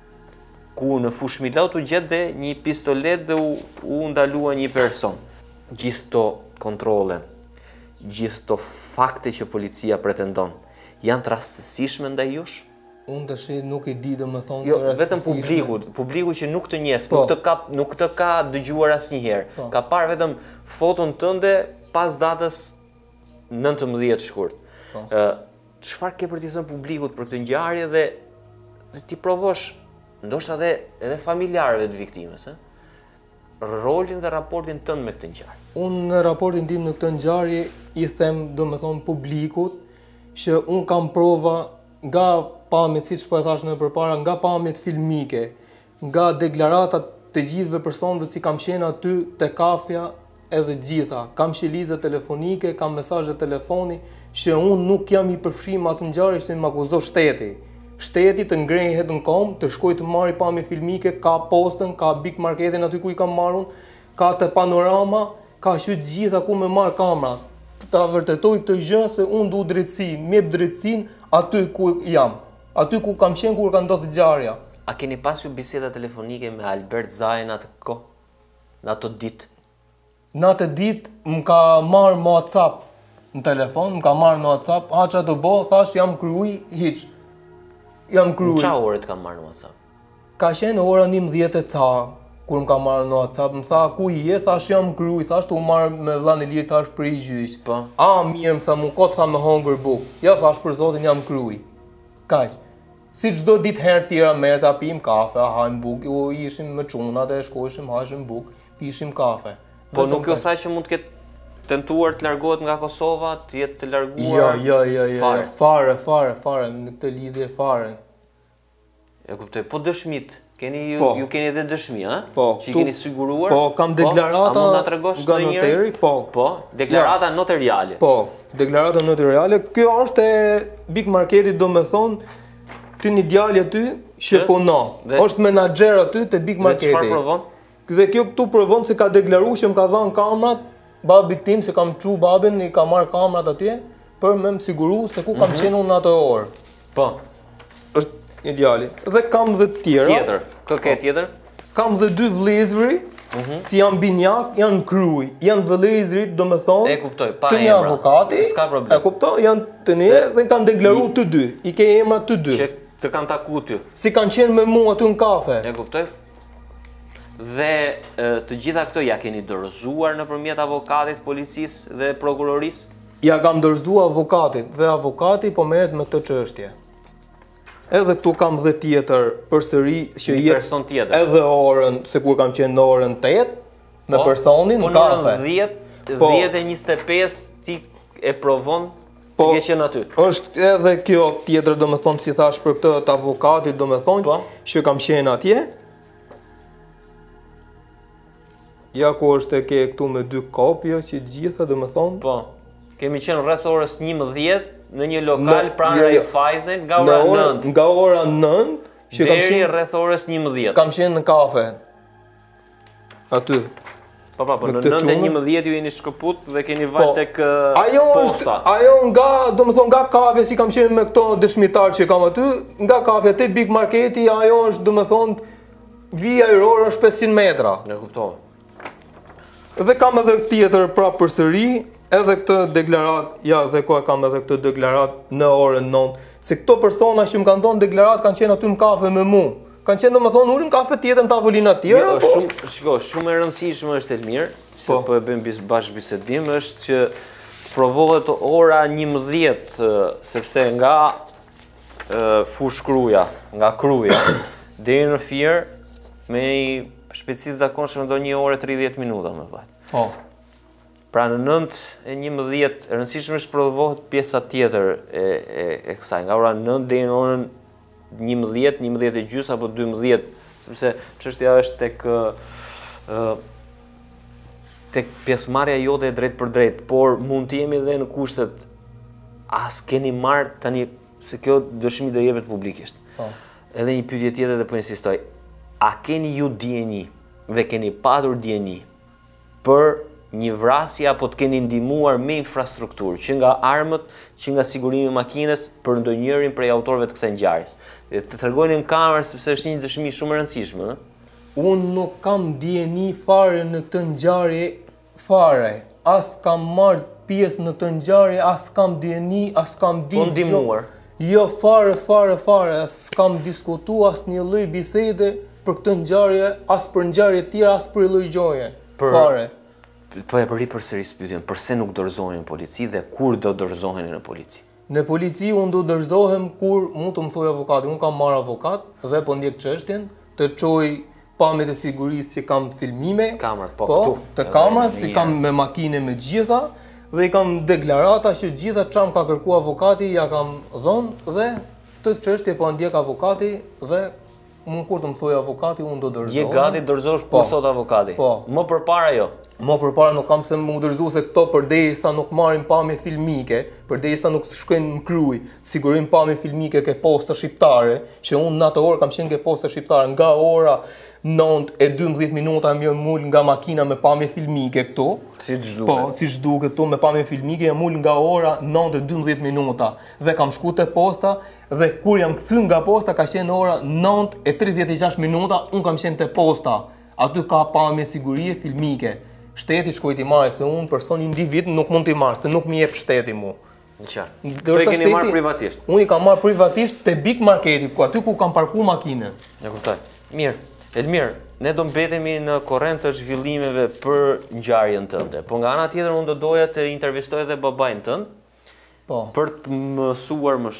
ku në Fushmilot u gjetë dhe një pistolet dhe u, u ndalua një person. Gjithë to kontrole, gjithë to fakte që policia pretendon, janë të rastësishme ndaj jush? Unë të shi nuk i di dhe më thonë jo, të rastësishme. Vetëm publiku, publiku që nuk të njeftë, nuk të ka, nuk të ka dëgjuar asnjëherë. Ka parë vetëm foton tënde pas datës nëntëmbëdhjetë shkurt. Çfarë ke për t'i thënë publikut për këtë ngjarje dhe, dhe ti provosh, ndoshta edhe, edhe familjarëve të viktimës, eh? rolin dhe raportin tënd me këtë ngjarje? Unë në raportin tim në këtë ngjarje i them, do me thonë, publikut që unë kam prova nga pamjet, siç po e thash më përpara, nga pamjet filmike, nga deklaratat të gjithëve personëve që kam qenë aty te kafja edhe gjitha. Kam qelizë telefonike, kam mesazhe telefoni që unë nuk jam i përfshim atë ngjarje që më akuzo shteti. Shteti të ngrehet në kom, të shkoj të marri pamje filmike, ka postën, ka Big Marketin aty ku i kam marrun, ka te Panorama, ka qyt gjitha ku me marr kamera. Ta vërtetoj këtë gjë se unë du drejtësi, mjep drejtësinë aty ku jam, aty ku kam qenë kur ka ndodhur ngjarja. A keni pasur biseda telefonike me Albert Zajën atë kohë, në ato ditë? Në atë ditë më ka marrë në WhatsApp në telefon, më ka marrë në WhatsApp, ha që të bo, thash jam kryuj, hiq. Jam kryuj. Në qa ore të ka marrë në WhatsApp? Ka qenë ora njëmbëdhjetë e ca, kur më ka marrë në WhatsApp, më tha, ku i je, thash jam kryuj, thash të u marrë me vllain e lirë, thash për i gjyq. Po. A, mirë, më tha, mu kot tha me hongër buk. Ja, thash për zotin jam kryuj. Kaq. Si çdo ditë herë tjera merr ta pim kafe, hajm buk, u ishim me çunat e shkoshim, hajshim buk, pishim kafe. Po nuk ju tha që mund të ketë tentuar të largohet nga Kosova, të jetë të larguar? Jo, jo, jo, jo, fare, fare, fare, fare, në këtë lidhje fare. E kuptoj, po dëshmit, keni ju, po. ju keni edhe dëshmi, ha? Po. Që i keni siguruar? Po, kam deklarata po? nga noteri, po. Po, deklarata ja. Notariale? Po, deklarata notariale. Kjo është e Big Marketit, do me thonë, ty një djalë aty që punon. Është menaxher aty te Big Marketi. Dhe çfarë provon? Dhe kjo këtu provon se ka deklaruar që më ka dhënë kamerat, babit tim se kam çu babin, i ka marr kamerat atje për me më siguru se ku kam qenë unë atë orë. Po. Është një djalë. Dhe kam dhe të tjera. Tjetër. Kë ke tjetër? Kam dhe dy vëllezëri, si janë binjak, janë kryuj, janë vëllezërit, do me thonë. E kuptoj, pa emra. Të një avokati. S'ka problem. E kuptoj, janë të një dhe kanë deklaruar të dy. I ke emra të dy. Të kanë taku ty. Si kanë qenë me mua aty në kafe. E kuptoj. Dhe të gjitha këto ja keni dorëzuar nëpërmjet avokatit, policisë dhe prokurorisë? Ja kam dorëzuar avokatit dhe avokati po merret me këtë çështje. Edhe këtu kam dhe tjetër përsëri që jep person tjetër. Edhe orën se kur kam qenë në orën tetë me personin në kafe. Po në orën dhjetë, dhjetë e njëzet e pesë ti e provon Po, ke qenë aty. Është edhe kjo tjetër, do me thonë, si thash për këtë të avokatit, do me thonë, po? që kam qenë atje. Ja ku është e ke këtu me dy kopja që gjitha, do me thonë. Po, kemi qenë rreth orës njëmbëdhjetë në një lokal pranë Raiffeisen nga ora nëntë. Nga ora nëntë, që kam qenë rreth orës njëmbëdhjetë. Kam qenë në kafe. Aty. Po, po, po, në nëntë e njëmbëdhjetë ju jeni shkëput dhe keni vajt tek posta. Ajo nga, do më thonë, nga kafe, si kam qenë me këto dëshmitar që kam aty, nga kafe te Big Marketi, ajo është, do më thonë, vija i rorë është pesëqind metra. Ne kuptova. Dhe kam edhe tjetër pra përsëri, edhe këtë deklarat, ja, dhe ko kam edhe këtë deklarat në orën nëntë, se këto persona që më kanë thonë deklarat kanë qenë aty në kafe me mu. Kanë qenë, do më thonë, urin kafe tjetër në tavolina tjera, po? Shumë, shiko, shumë e rëndësishme është Elmir, se po e bëjmë bashkë bisedim, është që provohet ora njëmbëdhjetë, sepse nga fush kruja, nga kruja, deri në Fier, me shpejtësi zakonshme do një orë e tridhjetë minuta, më vaj. Po. Pra në nëntë e njëmbëdhjetë, e rëndësishme është provohet pjesa tjetër e, e, e kësaj, nga ora nëntë deri në orën njëmbëdhjetë, njëmbëdhjetë e gjys apo dymbëdhjetë, sepse çështja është tek uh, tek pjesëmarrja jote drejt për drejt, por mund të jemi edhe në kushtet as keni marrë tani se kjo dëshmi do jepet publikisht. Po. Edhe një pyetje tjetër dhe po insistoj. A keni ju dieni dhe keni patur dieni për një vrasje apo të keni ndihmuar me infrastrukturë, që nga armët, që nga sigurimi i makinës për ndonjërin prej autorëve të kësaj ngjarjes. Të tregoni në kamerë sepse është një dëshmi shumë e rëndësishme, ëh. Unë nuk kam dieni fare në këtë ngjarje fare. As kam marrë pjesë në këtë ngjarje, as kam dieni, as kam ditë. Po ndihmuar. Jo fare, fare, fare, as kam diskutuar asnjë lloj bisede për këtë ngjarje, as për ngjarje të tjera, as për lloj gjoje. Fare. Po e përri përsëris pyetjen, pse nuk dorëzoheni në polici dhe kur do dorëzoheni në polici? Në polici unë do dorëzohem kur mund të më thojë avokati. Unë kam marrë avokat dhe po ndjek çështjen, të çoj pamjet e sigurisë që kam filmime. Kamerat, po, po këtu. Të kamerat, që kam me makine me gjitha, dhe i kam deklarata që gjitha çam ka kërkuar avokati, ja kam dhënë dhe të çështje po ndjek avokati dhe unë kur të më thojë avokati, unë do dorëzohem. Je gati dorëzosh kur thot avokati? Po. Më përpara jo. Më përpara nuk kam se më udhërzu se këto përderisa nuk marrin pamje filmike, përderisa nuk shkojnë në kryj, sigurim pamje filmike ke posta shqiptare, që unë në atë orë kam qenë ke posta shqiptare, nga ora nëntë e dymbëdhjetë minuta më jam ul nga makina me pamje filmike këtu. Si ç'duket. Po, si ç'duket këtu me pamje filmike jam ul nga ora nëntë e dymbëdhjetë minuta dhe kam shku te posta dhe kur jam kthy nga posta ka qenë ora nëntë e tridhjetë e gjashtë minuta, unë kam qenë te posta. Aty ka pamje sigurie filmike. Shteti shkoj t'i marrë, se unë person individ nuk mund t'i marrë, se nuk mi jep shteti mu. Në qartë. Të e keni marrë privatisht? Unë i kam marrë privatisht te Big Marketi, ku aty ku kam parku makine. Ja kuptoj. Mirë. Elmir, ne do mbetemi në korrent të zhvillimeve për ngjarjen tënde. Po nga ana tjetër unë do doja të intervistoj edhe babain tënd. Po. Për të mësuar më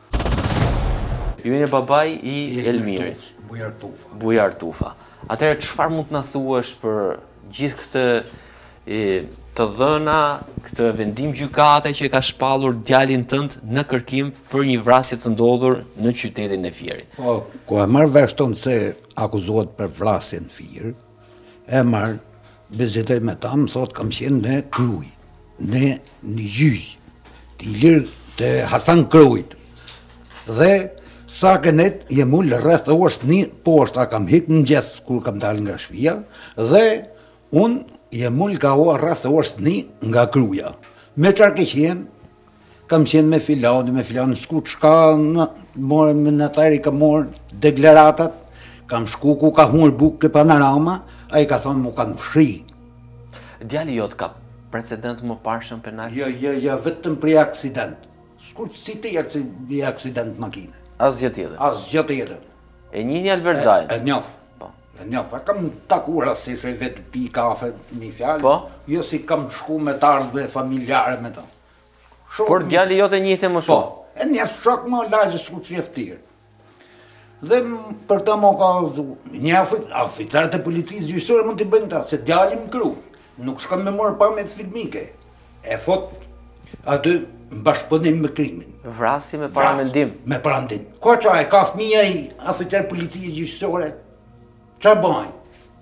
shumë. Ju jeni babai i Elmirit. Bujar Tufa. Bujar Tufa. Atëherë çfarë mund të na thuash për gjithë këtë e, të dhëna, këtë vendim gjykate që ka shpallur djalin tënd në kërkim për një vrasje të ndodhur në qytetin e Fierit? Po, ku e marr vesh tonë se akuzohet për vrasje në Fier, e marr, bisedoj me ta, më thot kam qenë në Kruj, në një gjyq, të i lirë të Hasan Krujt. Dhe sa kënet jem ullë rreth të orës një poshta kam hik në gjesë kur kam dalë nga shtëpia dhe unë jem ullë ka ua rreth të orës një nga Kruja. Me qarë ke qenë, kam qenë me filani, me filani s'ku qka në morë me natari ka morë deklaratat, kam shku ku ka humër bukë ke panorama, a i ka thonë mu kanë fshi. Djali jot ka precedent më parshëm penal? Jo, jo, jo, vetëm për aksident. S'ku si të jerë si i aksident makine. Asgjë tjetër. Asgjë tjetër. E njihni Alberzajin? E njoh. Po. E njoh. E kam takura si shoj vetë pi kafe, mi fjalë. Po. Jo si kam shku me të ardhme familjare me ta. Shumë. Por djali jote njihte më shumë. Po. E njeh shok më lajë s'ku qef tirë. Dhe për ta më ka një oficerët e policisë gjyqësore mund t'i bëjnë ta, se djali më kru. Nuk shkon me morë pamjet filmike. E fot aty në bashkëpunim me krimin. Vrasje me paramendim. Me paramendim. Ko qa e ka fëmija i oficer policie gjyqësore? Qa bajnë?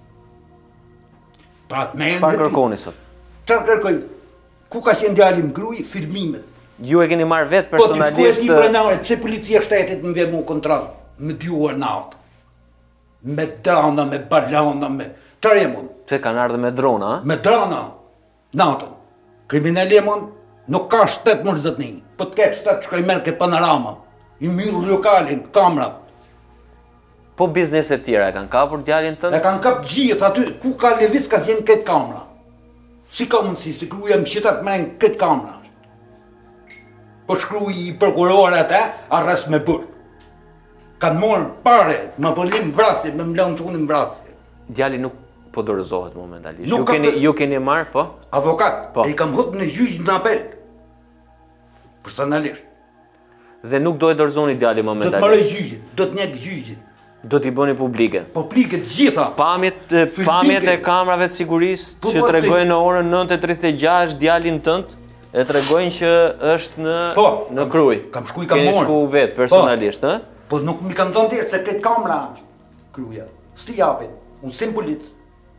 Pra të mejnë Çfarë kërkoni sot? Qa kërkoj? Ku ka qenë djali më kruj? Filmimet. Ju e keni marrë vetë Po të shku e personalisht? ti prenare, pse policia shtetit më vje mu kontrol? Me dyuar natë. Me drana, me balana, me... Qa jem unë? Pse kanë ardhur me drona, a? Me drana, natën. Kriminal jem unë? Nuk ka shtet më zëtni, po të ketë shtet shkoj merë ke panorama, i myllë lokalin, kamrat. Po bizneset tjera e kanë kapur djalin tënd? E kanë kap gjithë aty, ku ka levis ka zjenë këtë kamra. Si ka mundësi, si kruja më qita të mrenë këtë kamra. Po shkruj i prokurorat e, arres me bërë. Kanë morë pare, më pëllim vrasje, me më lanë qunin vrasje. Djali nuk po dorëzohet momentalisht. Nuk Ju ka keni të- ju keni marrë, po? Avokat, Po. e i kam hëtë në gjyq në apel. Personalisht. Dhe nuk do e dorëzoni djali Do të momentalisht. marrë gjyqit, do të njekë gjyqit. Do t'i bëni publike. Po pliket gjitha. Pamjet, e, Filmike. pamjet e kamerave të sigurisë Po, që po, tregojnë ti- në orën nëntë e tridhjetë e gjashtë djalin tënd e tregojnë që është në Po, në kam- Kruj. kam shku i kam Keni morë. shku vetë personalisht, ë? Po nuk mi kanë thonë dirë se këtë kamera është Kruja. S'ti japin, unë sim policë.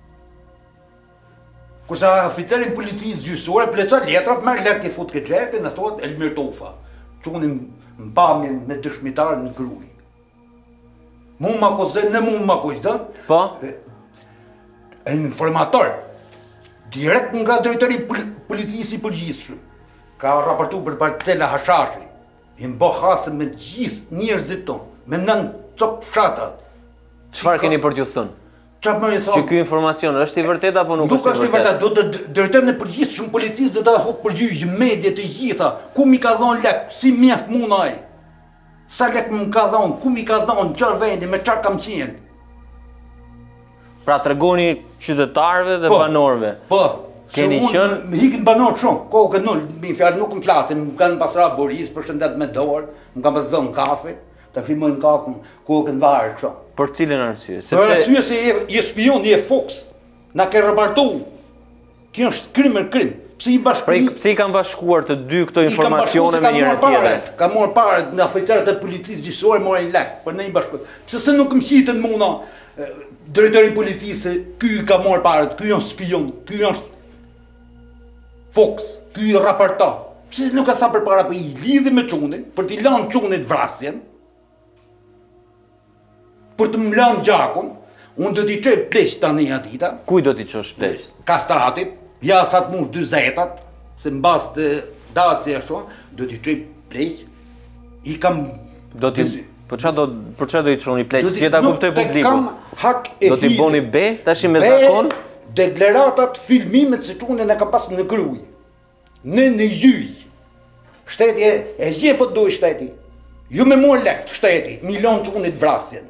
Kurse oficerin policisë gjyqësore, pleca letra, për merë lekë i fut këtë gjepin, në thot Elmir Tufa. Qunim në pamjen me dëshmitarë në Kruj. Mu më akuzën, në mu më akuzën, Po? e një informator, direkt nga drejtori policisë i përgjithshëm, ka raportu për Bartela Hashashi, i mbo hasë me gjithë njerëzit tonë, me nën copë fshatat. Çfarë keni për t'ju thënë? Qa më i thonë? Që ky informacion është i vërtet apo nuk është i vërtet? Nuk është i vërtet, do të drejtojmë në përgjithshëm policisë do ta hok përgjigje mediat të gjitha, ku mi ka dhënë lek, si mjaft mund ai. Sa lek më ka dhënë, ku mi ka dhënë, çfarë vendi, me çfarë kam qenë. Pra tregoni qytetarëve dhe banorëve. Po. Keni qenë më hikin banorët shumë, kokën nul, mi fjalë nuk më flasin, më kanë pasra Boris, përshëndet me dorë, më kanë pas dhënë kafe, ta frimojnë kakën, kokën varë kështu. Për cilën arsye? Sepse për arsye se je, je spion, je Fox. Na ke raportu. Kjo është krim e krim. Pse i bashkëpunoj? Pra pse i kanë bashkuar të dy këto informacione me njëra tjetrën? Ka marrë parë me oficerët e policisë gjyqësore, morin lek, për ne i bashkuar. Pse se nuk më qitën muna drejtori i policisë, ky ka marrë parë, ky është spion, ky është Fox, ky raporton. Pse nuk ka sa përpara për i lidhi me çunin, për t'i lanë çunit vrasjen, për të më lanë gjakun, unë do t'i qoj pleq tani atita. Kuj do t'i qosh pleq? Kastratit, ja sa të mush dyzetat, se në bas të daci e shumë, do t'i qoj pleq, i kam... Do t'i... Për qa do, për qa do i qoni pleq? Si e ta kuptoj publiku? Kam hak e do t'i boni be, tash me zakon? Deklaratat, filmimet se çunin e kam pas në Kruj, në në Gjyj. Shteti e, e gje po doj shteti. Ju me mor lek shteti, milion çunit vrasjen.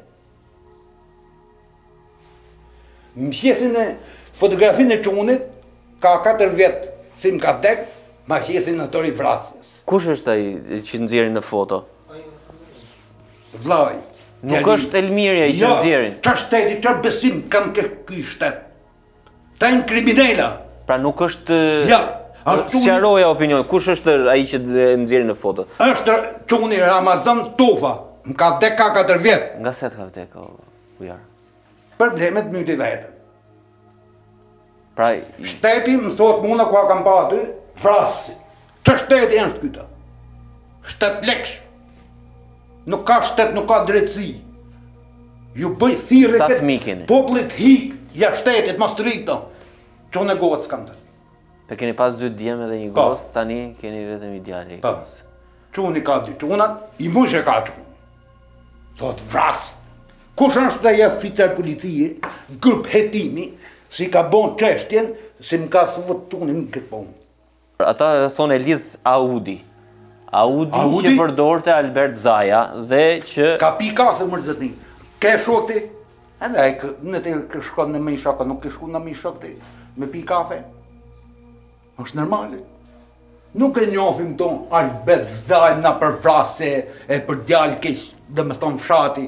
Më qesin e fotografinë e çunit, ka katër vjet si më ka vdek, ma qesin në tori vrasjes. Kush është ai që nxjerrin në foto? Vllai. Nuk është Elmirja i që nxjerrin. Qa shteti, qa besim kam ke ky shtet. Ta në kriminela. Pra nuk është... Ja. Sqaroja opinion, kush është ai që nxjerrin në foto? Është çuni Ramazan Tofa. Më ka vdek ka katër vjet. Nga se të ka vdek, Bujar? Problemet myti vetën. Pra... Shteti më thot muna ku kam pa aty, vrasi. Që shteti është kyta? Shtet leksh. Nuk ka shtet, nuk ka drejtësi. Ju bëj thirrë sa fëmijë keni? Popullit hik, ja shtetit mos të rikto. Çonë gocë kam të. Të keni pas dy djemë dhe një gocë, tani keni vetëm i djali. Po. Çuni ka dy çunat, i mush e ka çun. Thot vras. Kush është ai oficer policie, grup hetimi, si ka bon çështjen, se më ka thut çunin këtë punë. Ata thonë e lidh Audi. Audi, Audi? Që përdorte Albert Zaja dhe që... Ka pi kafe mërzëtni. Ke shokti? Edhe ai në të shkon në me i shokë, nuk ke shku në me i shokë ti, me pi kafe. është normale. Nuk e njofim ton Albert Zaja na për vrasje e për djalë keq, dhe me thonë fshati.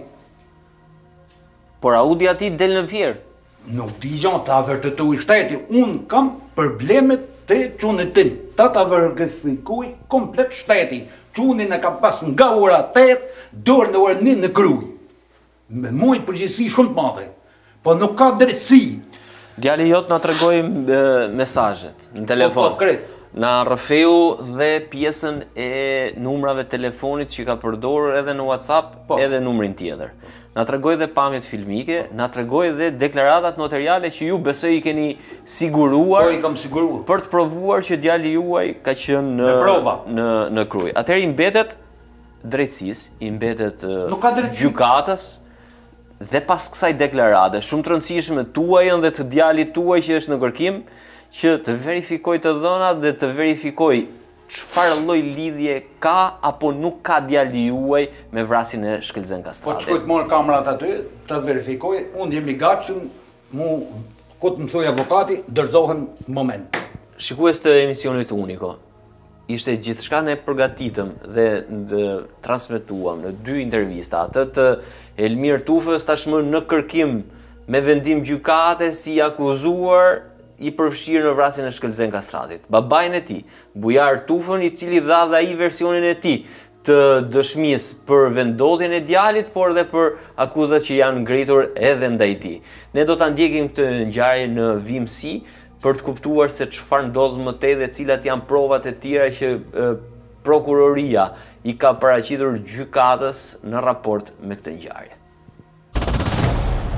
Por Audi ati del në Fier. Nuk di gjanë të avërtëtu i shteti, unë kam problemet të qunit tim, ta të avërgëfikuj komplet shteti. Qunin e kam pas nga ora tetë, dorë në ora një në Kruj. Me muj përgjithësi shumë të madhe, po nuk ka drejtësi. Djali jot na tregoi mesazhet në telefon. Po, po, kret. Na rrëfeu dhe pjesën e numrave telefonit që ka përdorur edhe në WhatsApp, po, edhe numrin tjetër. Na tregoi dhe pamjet filmike, na tregoi dhe deklaratat notariale që ju besoj i keni siguruar. Po, i kam siguruar. Për të provuar që djali juaj ka qenë në prova në në Kruj. Atëherë i mbetet drejtësisë, i mbetet gjykatës dhe pas kësaj deklarate shumë të rëndësishme tuajën dhe të djalit tuaj që është në kërkim, që të verifikoj të dhënat dhe të verifikoj çfarë lloj lidhje ka apo nuk ka djali juaj me vrasjen e Shkëlzen Kastratit. Po shkoj të marr kamerat aty, të verifikoj, unë jam i gatshëm, mu ku të më thoj avokati, dorëzohem moment. Shikues të emisionit Uniko, ishte gjithçka ne përgatitëm dhe në transmetuam në dy intervista, atë të Elmir Tufës tashmë në kërkim me vendim gjykate si akuzuar i përfshirë në vrasjen e Shkëlzen Kastratit. Babajnë e tij, Bujar Tufën, i cili dha dhe ai versionin e tij të dëshmisë për vendodhjen e djalit, por dhe për akuzat që janë ngritur edhe ndaj tij. Ne do ta ndjekim këtë ngjarje në vimësi për të kuptuar se çfarë ndodh më tej dhe cilat janë provat e tjera që e, prokuroria i ka paraqitur gjykatës në raport me këtë ngjarje.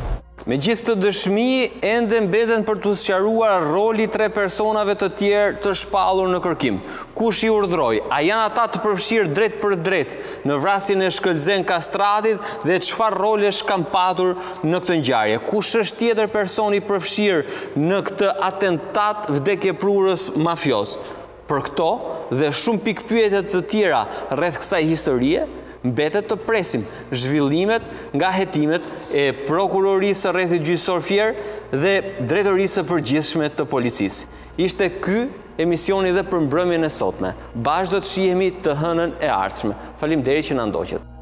Me gjithë të dëshmi, ende mbeten për të sqaruar roli tre personave të tjerë të shpallur në kërkim. Kush i urdhroi? A janë ata të përfshirë drejt për drejt në vrasjen e Shkëlzen Kastratit dhe çfarë rolesh kanë patur në këtë ngjarje? Kush është tjetër person i përfshirë në këtë atentat vdekjeprurës mafios? Për këto dhe shumë pikpyetje të tjera rreth kësaj historie, mbetet të presim zhvillimet nga hetimet e prokurorisë së rrethit gjyqësor Fier dhe drejtorisë së përgjithshme të policisë. Ishte ky emisioni dhe për mbrëmjen e sotme. Bashkë do të shihemi të hënën e ardhshme. Faleminderit që na ndoqët.